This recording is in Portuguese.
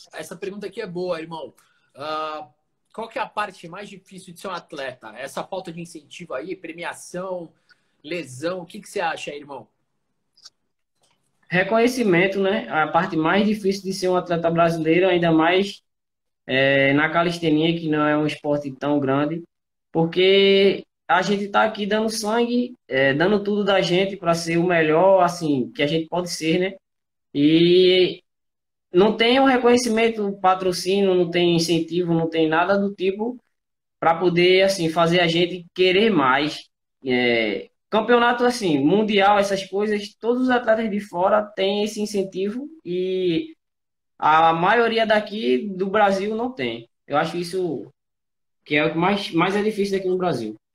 essa pergunta aqui é boa, irmão. Ah, qual que é a parte mais difícil de ser um atleta? Essa falta de incentivo aí, premiação, lesão, o que que você acha aí, irmão? Reconhecimento, né? A parte mais difícil de ser um atleta brasileiro, ainda mais na calistenia, que não é um esporte tão grande, porque a gente está aqui dando sangue, dando tudo da gente para ser o melhor, assim, que a gente pode ser, né? E não tem um reconhecimento, patrocínio, não tem incentivo, não tem nada do tipo para poder, assim, fazer a gente querer mais. Campeonato, assim, mundial, essas coisas, todos os atletas de fora têm esse incentivo e a maioria daqui do Brasil não tem. Eu acho isso que é o que mais é difícil aqui no Brasil.